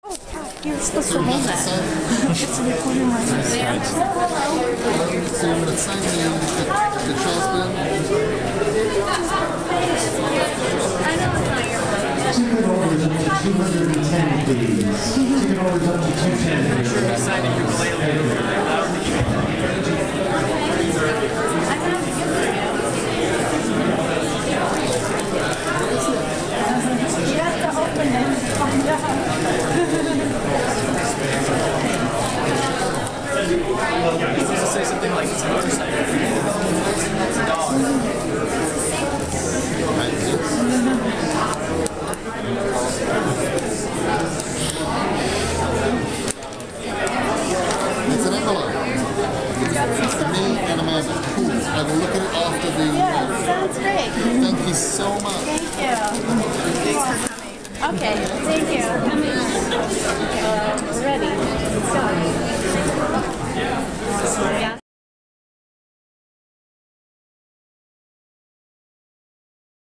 Oh, God, you're supposed to hold that. It's recording like this. So you're going to sign the Charles bill? I know it's not your fault. Ticket orders up to 210, please. Ticket orders up to 210. I'm sure he's signing ukulele. I have a gift for you. You have to open it and find out. You're supposed to say something like it's a motorcycle. It's a dog. It's an envelope. It's me and Amanda. Cool. I will look at it after the... Yeah, sounds great. Thank you so much. Thank you. Thanks for coming. Okay, thank you. We're ready.